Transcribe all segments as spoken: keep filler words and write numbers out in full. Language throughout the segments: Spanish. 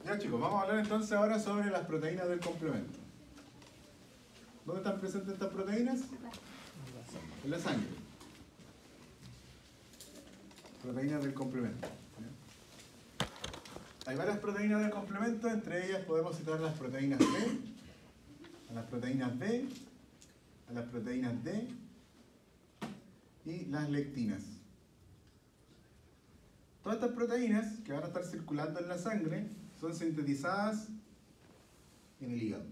Ya chicos, vamos a hablar entonces ahora sobre las proteínas del complemento. ¿Dónde están presentes estas proteínas? En la sangre. Proteínas del complemento. Hay varias proteínas del complemento, entre ellas podemos citar las proteínas B, a las proteínas B, a las proteínas D y las lectinas. Todas estas proteínas que van a estar circulando en la sangre son sintetizadas en el hígado.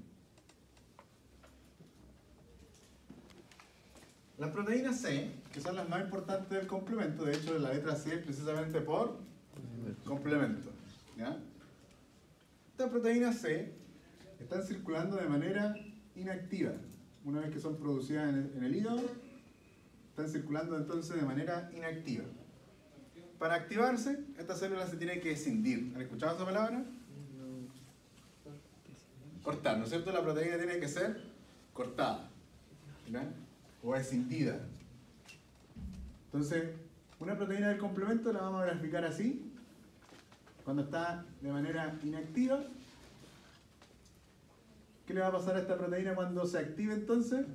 Las proteínas C, que son las más importantes del complemento, de hecho la letra C es precisamente por complemento. ¿Ya? Estas proteínas C están circulando de manera inactiva. Una vez que son producidas en el, en el hígado, están circulando entonces de manera inactiva. Para activarse, esta célula se tiene que escindir. ¿Han escuchado esa palabra? Cortar, ¿no es cierto? La proteína tiene que ser cortada, ¿verdad? O escindida. Entonces, una proteína del complemento la vamos a graficar así. Cuando está de manera inactiva, ¿qué le va a pasar a esta proteína cuando se active entonces?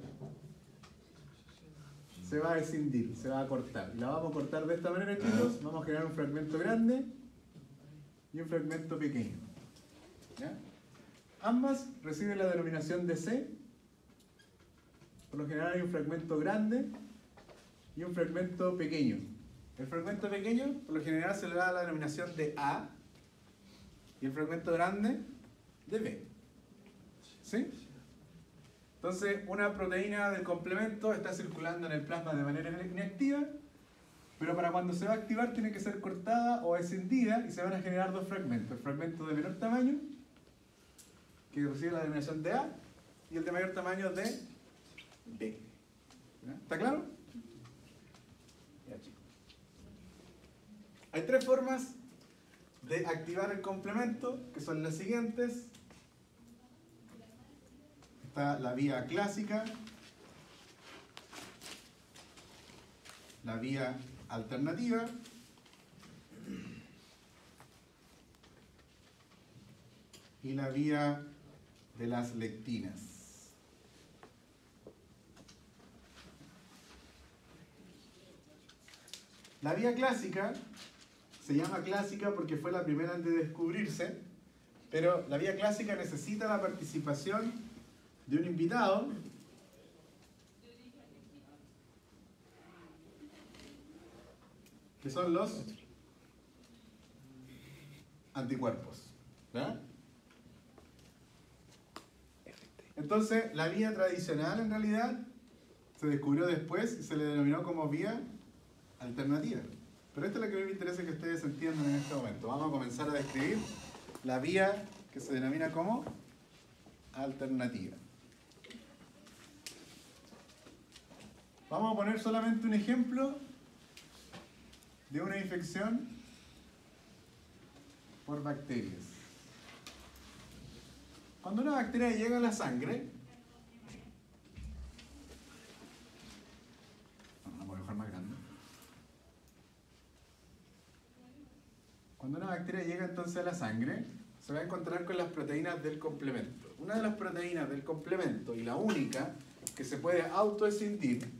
Se va a escindir, se va a cortar. Y la vamos a cortar de esta manera, chicos. Vamos a generar un fragmento grande y un fragmento pequeño. ¿Ya? Ambas reciben la denominación de C. Por lo general hay un fragmento grande y un fragmento pequeño. El fragmento pequeño, por lo general, se le da la denominación de A y el fragmento grande de B. ¿Sí? Entonces, una proteína del complemento está circulando en el plasma de manera inactiva, pero para cuando se va a activar tiene que ser cortada o escindida y se van a generar dos fragmentos. El fragmento de menor tamaño, que recibe la denominación de A, y el de mayor tamaño de B. ¿Está claro? Ya, chicos. Hay tres formas de activar el complemento, que son las siguientes. Está la vía clásica, la vía alternativa y la vía de las lectinas. La vía clásica se llama clásica porque fue la primera en descubrirse, pero la vía clásica necesita la participación de un invitado que son los anticuerpos. ¿Verdad? Entonces, la vía tradicional en realidad se descubrió después y se le denominó como vía alternativa. Pero esta es la que me interesa que ustedes entiendan en este momento. Vamos a comenzar a describir la vía que se denomina como alternativa. Vamos a poner solamente un ejemplo de una infección por bacterias. Cuando una bacteria llega a la sangre, vamos a dejar más grande. Cuando una bacteria llega entonces a la sangre, se va a encontrar con las proteínas del complemento. Una de las proteínas del complemento, y la única que se puede autoescindir,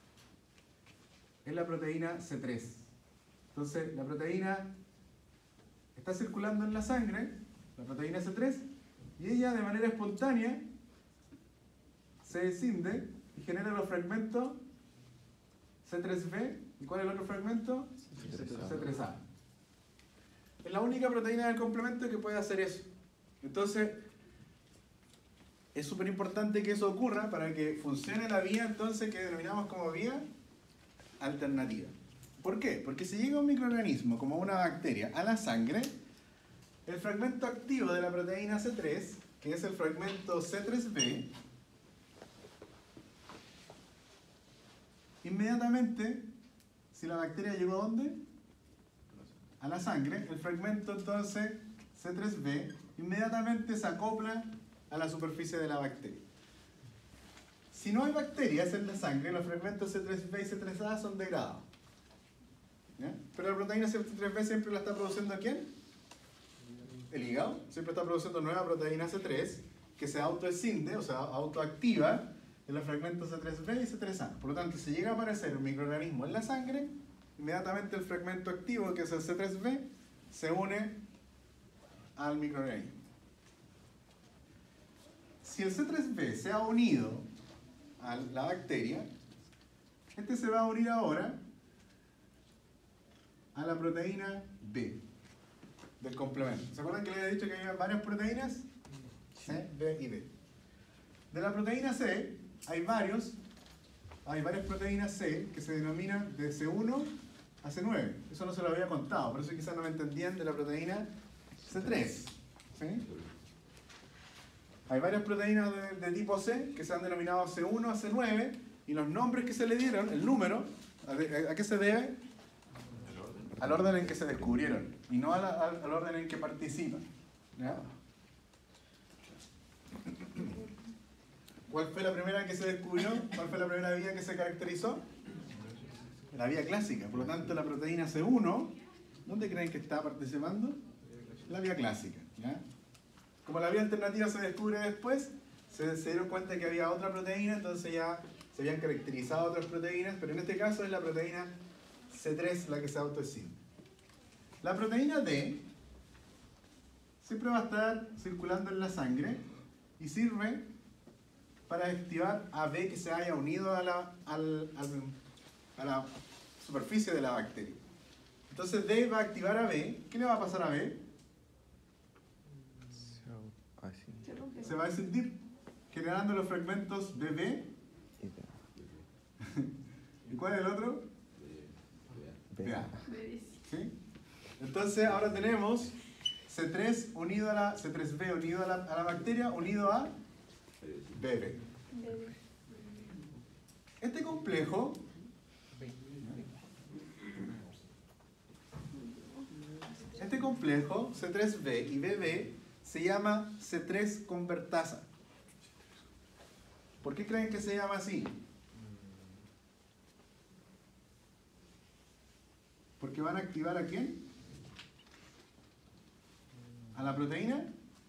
es la proteína C tres. Entonces, la proteína está circulando en la sangre, la proteína C tres, y ella de manera espontánea se escinde y genera los fragmentos C tres B. ¿Y cuál es el otro fragmento? C tres A. Es la única proteína del complemento que puede hacer eso. Entonces, es súper importante que eso ocurra para que funcione la vía entonces que denominamos como vía alternativa. ¿Por qué? Porque si llega un microorganismo como una bacteria a la sangre, el fragmento activo de la proteína C tres, que es el fragmento C tres B, inmediatamente, si la bacteria llegó ¿a dónde? A la sangre, el fragmento entonces C tres B inmediatamente se acopla a la superficie de la bacteria. Si no hay bacterias en la sangre, los fragmentos C tres B y C tres A son degradados. ¿Ya? Pero la proteína C tres B siempre la está produciendo ¿quién? el hígado siempre está produciendo nueva proteína C tres que se autoescinde, o sea, autoactiva en los fragmentos C tres B y C tres A. Por lo tanto, si llega a aparecer un microorganismo en la sangre, inmediatamente el fragmento activo, que es el C tres B, se une al microorganismo. Si el C tres B se ha unido a la bacteria, este se va a unir ahora a la proteína B del complemento. ¿Se acuerdan que les había dicho que había varias proteínas? C, B y D. De la proteína C hay varios, hay varias proteínas C que se denominan de C uno a C nueve. Eso no se lo había contado, por eso quizás no me entendían de la proteína C tres. ¿Sí? Hay varias proteínas de, de tipo C que se han denominado C uno a C nueve y los nombres que se le dieron, el número, ¿a, a qué se debe? Al orden en que se descubrieron y no a la, al, al orden en que participan. ¿Ya? ¿Cuál fue la primera que se descubrió? ¿Cuál fue la primera vía que se caracterizó? La vía clásica. Por lo tanto, la proteína C uno, ¿dónde creen que está participando? La vía clásica. ¿Ya? Como la vía alternativa se descubre después, se, se dieron cuenta que había otra proteína, entonces ya se habían caracterizado otras proteínas, pero en este caso es la proteína C tres la que se autoescinde. La proteína D siempre va a estar circulando en la sangre y sirve para activar a B que se haya unido a la, al, al, a la superficie de la bacteria. Entonces D va a activar a B. ¿Qué le va a pasar a B? Se va a escindir, generando los fragmentos de B. ¿Y cuál es el otro? B A. ¿Sí? Entonces ahora tenemos C tres unido a la C tres B unido a la, a la bacteria unido a B B. Este complejo este complejo C tres B y B B se llama C tres convertasa. ¿Por qué creen que se llama así? Porque van a activar ¿a quién? A la proteína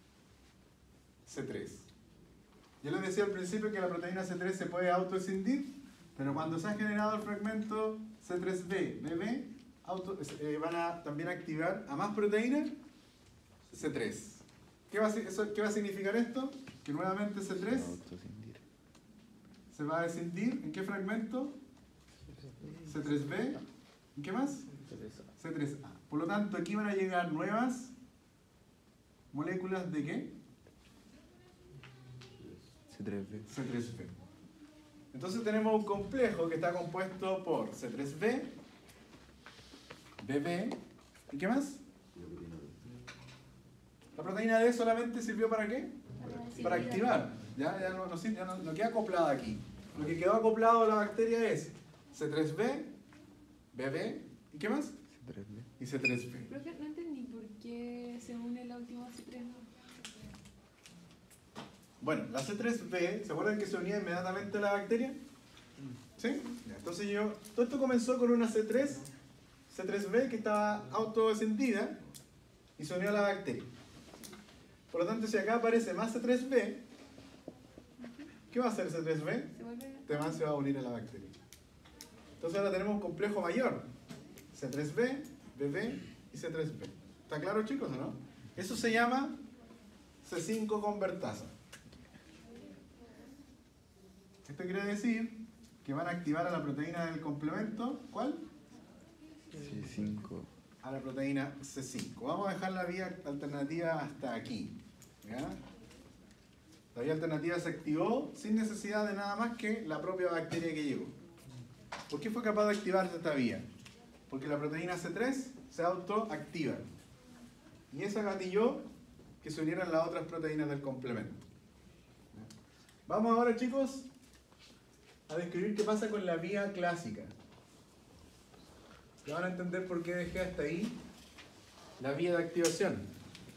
C tres. Yo les decía al principio que la proteína C tres se puede autoescindir, pero cuando se ha generado el fragmento C tres B, B B, auto, eh, van a también activar a más proteínas C tres. ¿Qué va, a, eso, ¿Qué va a significar esto? Que nuevamente C tres se va a escindir. ¿En qué fragmento? C tres B. ¿En qué más? C tres A. Por lo tanto, aquí van a llegar nuevas moléculas de ¿qué? C tres B. C tres B. Entonces tenemos un complejo que está compuesto por C tres B, B B, ¿y qué más? La proteína D solamente sirvió para qué? Para activar. Ya, ya, no, no, ya no, no queda acoplada aquí. Lo que quedó acoplado a la bacteria es C tres B, B B, ¿y qué más? C tres B. Y C tres B. Profe, no entendí por qué se une la última C tres B. Bueno, la C tres B, ¿se acuerdan que se unía inmediatamente a la bacteria? ¿Sí? Ya, entonces yo, todo esto comenzó con una C tres, C tres B que estaba autoescindida y se unió a la bacteria. Por lo tanto, si acá aparece más C tres B, ¿qué va a hacer C tres B? Se vuelve. Este más se va a unir a la bacteria. Entonces ahora tenemos un complejo mayor. C tres B, B B y C tres B. ¿Está claro, chicos, o no? Eso se llama C cinco convertasa. Esto quiere decir que van a activar a la proteína del complemento. ¿Cuál? C cinco. A la proteína C cinco. Vamos a dejar la vía alternativa hasta aquí. ¿Ya? La vía alternativa se activó sin necesidad de nada más que la propia bacteria que llegó. ¿Por qué fue capaz de activarse esta vía? Porque la proteína C tres se autoactiva. Y esa gatilló que se unieran las otras proteínas del complemento. Vamos ahora, chicos, a describir qué pasa con la vía clásica. Ya van a entender por qué dejé hasta ahí la vía de activación.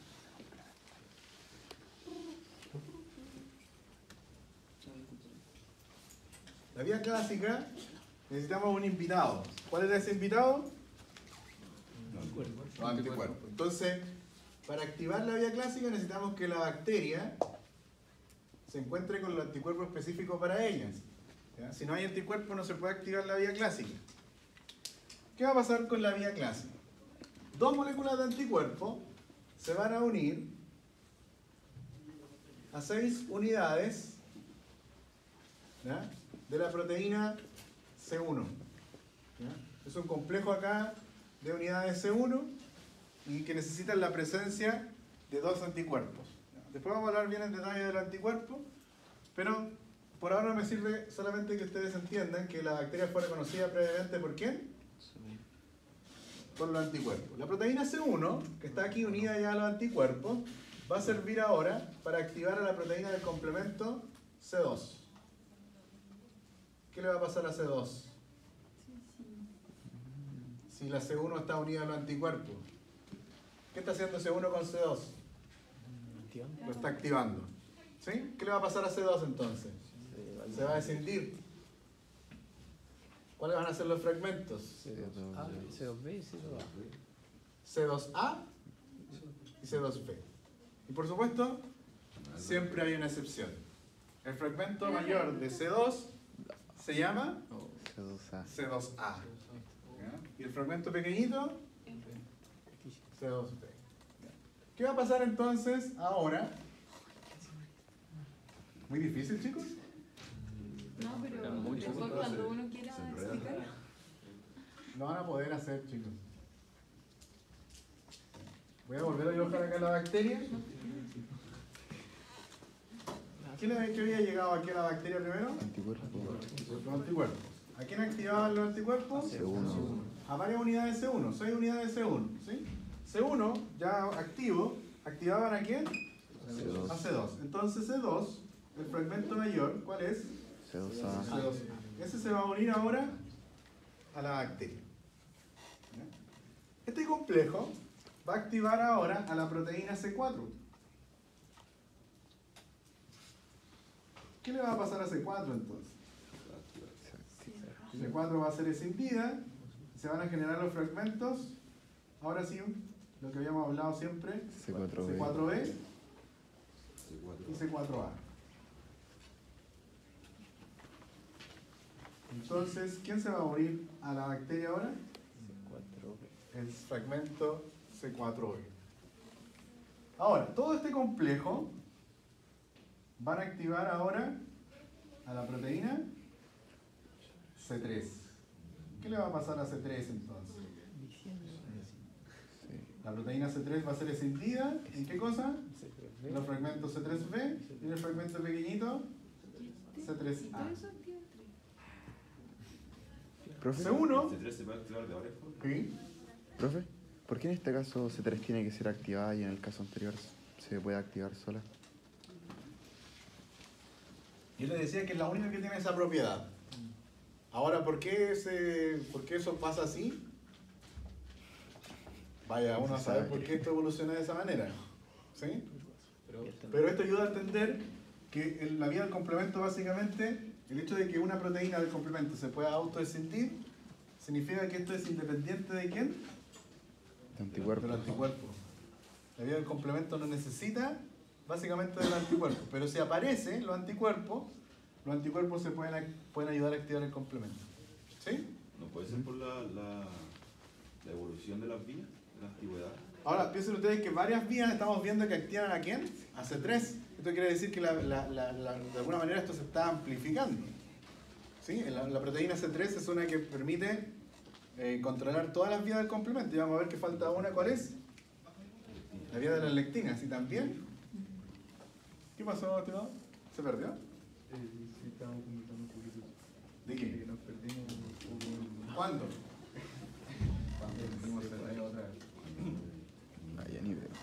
La vía clásica, necesitamos un invitado. ¿Cuál era ese invitado? Los anticuerpos. Entonces, Para activar la vía clásica necesitamos que la bacteria se encuentre con el anticuerpo específico para ellas. ¿Ya? Si no hay anticuerpo no se puede activar la vía clásica. ¿Qué va a pasar con la vía clásica? Dos moléculas de anticuerpo se van a unir a seis unidades, ¿ya?, de la proteína C uno. ¿Ya? Es un complejo acá de unidades C uno y que necesitan la presencia de dos anticuerpos. ¿Ya? Después vamos a hablar bien en detalle del anticuerpo, pero por ahora me sirve solamente que ustedes entiendan que la bacteria fue reconocida previamente ¿por quién? Por los anticuerpos. La proteína C uno, que está aquí unida ya a los anticuerpos, va a servir ahora para activar a la proteína del complemento C dos. ¿Qué le va a pasar a C dos? Si la C uno está unida a los anticuerpos. ¿Qué está haciendo C uno con C dos? Lo está activando. ¿Sí? ¿Qué le va a pasar a C dos entonces? Se va a escindir. ¿Cuáles van a ser los fragmentos? C dos B y C dos A. C dos A y C dos B. Y por supuesto, siempre hay una excepción. El fragmento mayor de C dos se llama C dos A. C dos A. ¿Ya? Y el fragmento pequeñito, C dos B. ¿Qué va a pasar entonces ahora? ¿Muy difícil, chicos? No, pero después cuando uno quiera explicar. Lo van a poder hacer, chicos. Voy a volver a dibujar acá la bacteria. ¿Quién es el que había llegado aquí a la bacteria primero? Anticuerpo. Los anticuerpos. ¿A quién activaban los anticuerpos? C uno. A varias unidades C uno, seis unidades C uno. ¿Sí? C uno, ya activo, ¿activaban a quién? C dos. A C dos. Entonces C dos, el fragmento mayor, ¿cuál es? C dos A. C dos. Ese se va a unir ahora a la bacteria. ¿Ya? Este complejo va a activar ahora a la proteína C cuatro. ¿Qué le va a pasar a C cuatro entonces? C cuatro va a ser escindida, se van a generar los fragmentos, ahora sí, lo que habíamos hablado siempre, C cuatro B. C cuatro B y C cuatro A. Entonces, ¿quién se va a unir a la bacteria ahora? El fragmento C cuatro B. Ahora, todo este complejo van a activar ahora a la proteína C tres. ¿Qué le va a pasar a C tres entonces? La proteína C tres va a ser escindida. ¿En qué cosa? En los fragmentos C tres B y en el fragmento pequeñito C tres A. ¿Profe? C uno. ¿C tres se puede activar de varias formas? ¿Sí? ¿Profe? ¿Por qué en este caso C tres tiene que ser activada y en el caso anterior se puede activar sola? Yo le decía que es la única que tiene esa propiedad. Ahora, ¿por qué, ese, ¿por qué eso pasa así? Vaya uno a saber por qué esto evoluciona de esa manera. ¿Sí? Pero esto ayuda a entender que en la vía del complemento, básicamente, el hecho de que una proteína del complemento se pueda autoescindir, significa que esto es independiente de quién? De anticuerpo. Del anticuerpo. La vía del complemento no necesita, básicamente, del anticuerpo. Pero si aparece los anticuerpos, los anticuerpos se pueden, pueden ayudar a activar el complemento. ¿Sí? ¿No puede ser por la, la, la evolución de las vías, de la antigüedad? Ahora, piensen ustedes que varias vías estamos viendo que activan a quién? A C tres. Esto quiere decir que la, la, la, la, de alguna manera esto se está amplificando. ¿Sí? La, la proteína C tres es una que permite eh, controlar todas las vías del complemento. Y vamos a ver que falta una. ¿Cuál es? La vía de las lectinas. ¿Y también? ¿Qué pasó, estimado? ¿Se perdió? Sí, estamos conversando un poquito. ¿De qué? Que nos perdimos un poco. ¿Cuándo? Cuando metimos el rey otra vez. Ah, ya ni veo.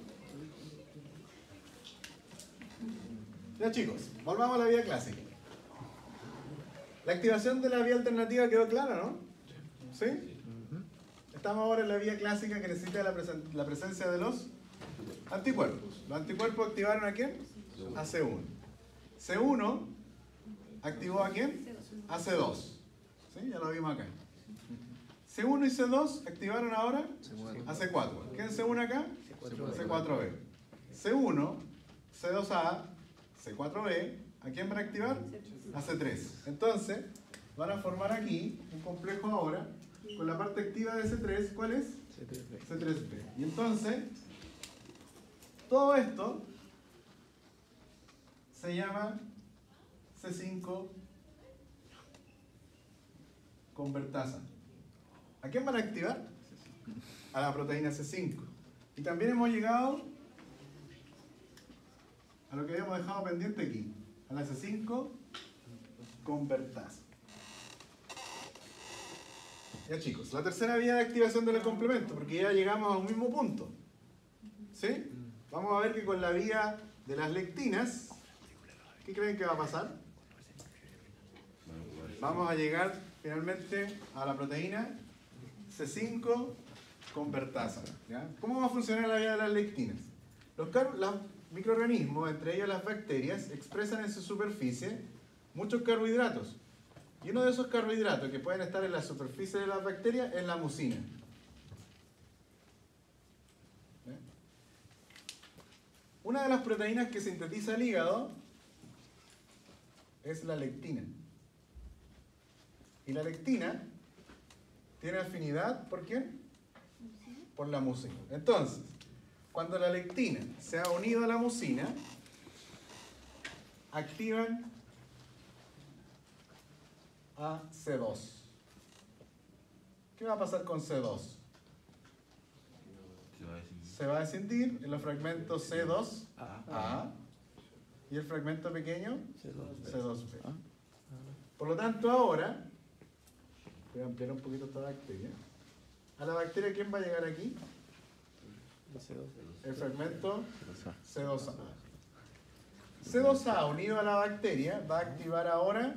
Ya chicos, volvamos a la vía clásica. La activación de la vía alternativa quedó clara, ¿no? ¿Sí? Estamos ahora en la vía clásica que necesita la, presen la presencia de los anticuerpos. Los anticuerpos activaron a quién? A C uno. C uno activó a quién? A C dos. ¿Sí? Ya lo vimos acá. C uno y C dos activaron ahora a C cuatro. ¿Quién es C uno acá? C cuatro B. C uno, C dos A, C cuatro B, ¿a quién van a activar? A C tres. Entonces, van a formar aquí un complejo ahora con la parte activa de C tres, ¿cuál es? C tres B. C tres B. Y entonces, todo esto se llama C cinco convertasa. ¿A quién van a activar? A la proteína C cinco. Y también hemos llegado a lo que habíamos dejado pendiente aquí, a la C cinco convertasa. Ya chicos, la tercera vía de activación del complemento, porque ya llegamos a un mismo punto. ¿Sí? Vamos a ver que con la vía de las lectinas, ¿qué creen que va a pasar? Vamos a llegar finalmente a la proteína C cinco convertasa. ¿Ya? ¿Cómo va a funcionar la vía de las lectinas? Los, los microorganismos, entre ellos las bacterias, expresan en su superficie muchos carbohidratos. Y uno de esos carbohidratos que pueden estar en la superficie de las bacterias es la mucina. ¿Eh? Una de las proteínas que sintetiza el hígado es la lectina. Y la lectina tiene afinidad, ¿por quién? Por la mucina. Entonces, cuando la lectina se ha unido a la mucina, activan a C dos. ¿Qué va a pasar con C dos? Se va a decir. Se va a escindir en los fragmentos C dos A. A y el fragmento pequeño C dos B. C dos B. Por lo tanto, ahora, voy a ampliar un poquito esta bacteria. A la bacteria, ¿quién va a llegar aquí? C dos B. El fragmento C dos A. C dos A unido a la bacteria va a activar ahora.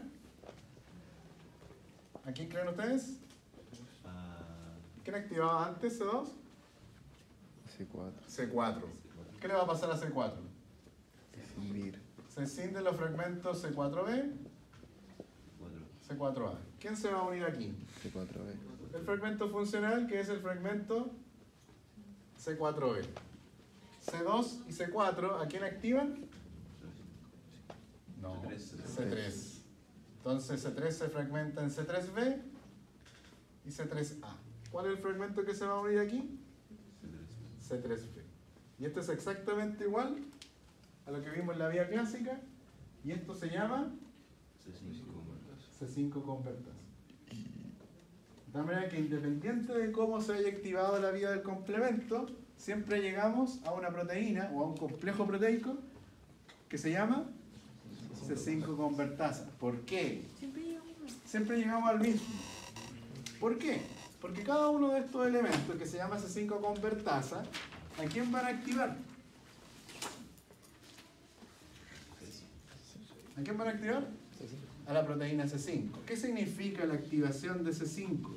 ¿A quién creen ustedes? Ah, ¿Quién activaba antes C dos? C cuatro. C cuatro. ¿Qué le va a pasar a C cuatro? Escindir. Se escinden los fragmentos C cuatro B, cuatro. C cuatro A. ¿Quién se va a unir aquí? C cuatro B. El fragmento funcional, que es el fragmento C cuatro B. C dos y C cuatro, ¿a quién activan? No, C tres. C tres. Entonces C tres se fragmenta en C tres B y C tres A. ¿Cuál es el fragmento que se va a unir aquí? C tres B. Y esto es exactamente igual a lo que vimos en la vía clásica. Y esto se llama C cinco. C cinco convertasa. De tal manera que independiente de cómo se haya activado la vía del complemento, siempre llegamos a una proteína o a un complejo proteico que se llama C cinco convertasa. ¿Por qué? Siempre llegamos. Siempre llegamos al mismo. ¿Por qué? Porque cada uno de estos elementos que se llama C cinco convertasa, ¿a quién van a activar? ¿A quién van a activar? A la proteína C cinco. ¿Qué significa la activación de C cinco?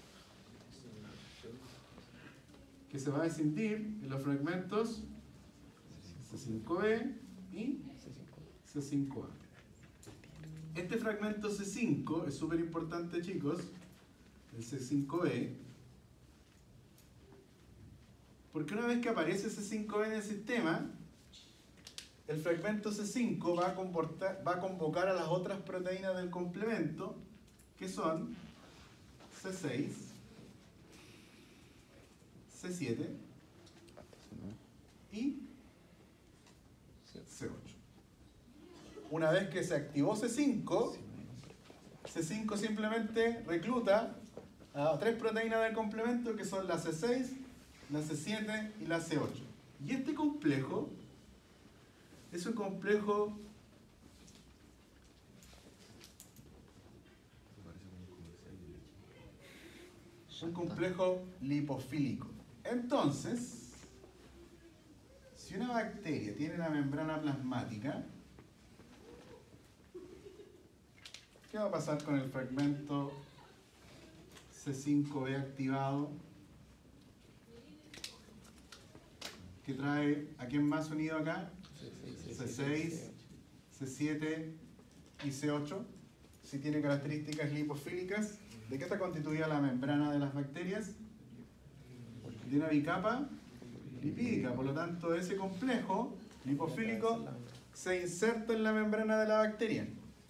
Que se va a escindir en los fragmentos C cinco B y C cinco A. Este fragmento C cinco es súper importante, chicos, el C cinco B, porque una vez que aparece C cinco B en el sistema, el fragmento C cinco va a, comportar, va a convocar a las otras proteínas del complemento, que son C seis, C siete y C ocho. Una vez que se activó C cinco, C cinco simplemente recluta a tres proteínas del complemento que son la C seis, la C siete y la C ocho. Y este complejo es un complejo un complejo lipofílico. Entonces, si una bacteria tiene la membrana plasmática, ¿qué va a pasar con el fragmento C cinco B activado? Que trae, ¿a quién más unido acá? C seis, C siete y C ocho. Si tiene características lipofílicas. ¿De qué está constituida la membrana de las bacterias? De una bicapa lipídica. Por lo tanto, ese complejo lipofílico se inserta en la membrana de la bacteria.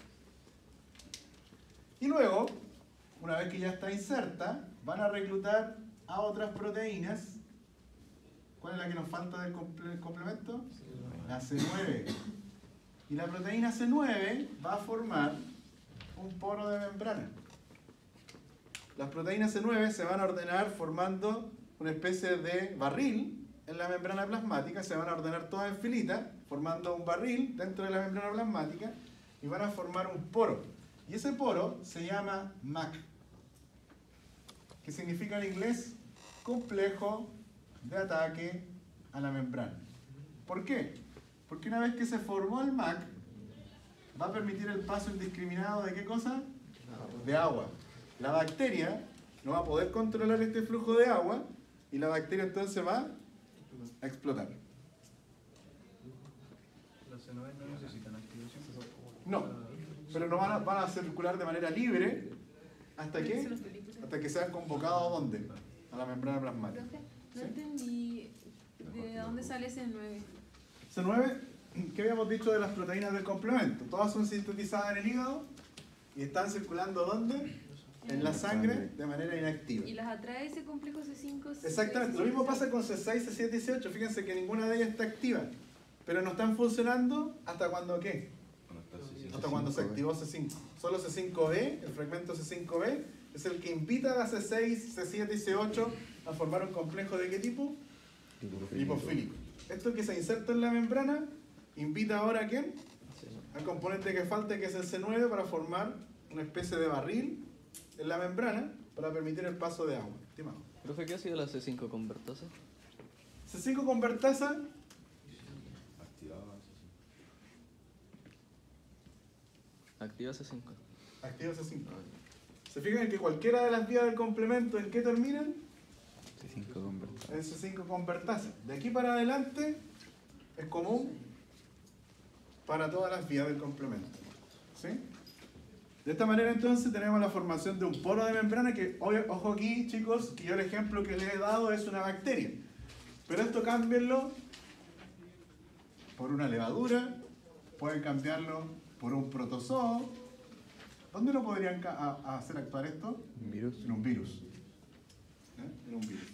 Y luego, una vez que ya está inserta, van a reclutar a otras proteínas. ¿Cuál es la que nos falta del comple- complemento? La C nueve. Y la proteína C nueve va a formar un poro de membrana. Las proteínas C nueve se van a ordenar formando una especie de barril en la membrana plasmática, se van a ordenar todas en filita, formando un barril dentro de la membrana plasmática y van a formar un poro. Y ese poro se llama M A C, que significa en inglés complejo de ataque a la membrana. ¿Por qué? Porque una vez que se formó el M A C, va a permitir el paso indiscriminado de ¿qué cosa? De agua. La bacteria no va a poder controlar este flujo de agua y la bacteria entonces va a explotar. Las C nueve no necesitan activación. No, pero no van a, van a circular de manera libre hasta que, hasta que sean convocados ¿a dónde? A la membrana plasmática. Profe, no ¿Sí? entendí de dónde sale ese nueve. C nueve, ¿qué habíamos dicho de las proteínas del complemento? Todas son sintetizadas en el hígado y están circulando ¿dónde? En la sangre de manera inactiva. Y las atrae ese complejo C cinco. Exactamente, lo mismo pasa con C seis, C siete y C ocho. Fíjense que ninguna de ellas está activa, pero no están funcionando hasta cuando ¿qué? Hasta cuando se activó C cinco. Solo C cinco B, el fragmento C cinco B, es el que invita a C seis, C siete y C ocho a formar un complejo ¿de qué tipo? Lipofílico. Esto que se inserta en la membrana invita ahora ¿a quién? Al componente que falta, que es el C nueve, para formar una especie de barril en la membrana para permitir el paso de agua. Estimado. Profe, ¿qué ha sido la C cinco convertasa? C cinco convertasa Activada, Activa C cinco. activa C cinco. ¿Se fijan en que cualquiera de las vías del complemento en qué terminan? C cinco convertasa. En C cinco convertasa. De aquí para adelante es común para todas las vías del complemento. ¿Sí? De esta manera entonces tenemos la formación de un poro de membrana que, ojo aquí chicos, que yo el ejemplo que les he dado es una bacteria. Pero esto cámbienlo por una levadura, pueden cambiarlo por un protozoo. ¿Dónde lo podrían ca- a- a hacer actuar esto? ¿Un virus? En un virus. ¿Eh? En un virus.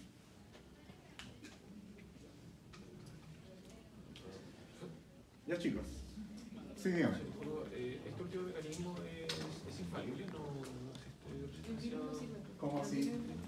Ya chicos. Sí, dígame. Pero, eh, ¿este último mecanismo es, es infalible? ¿No, no existe resistencia? ¿Cómo así?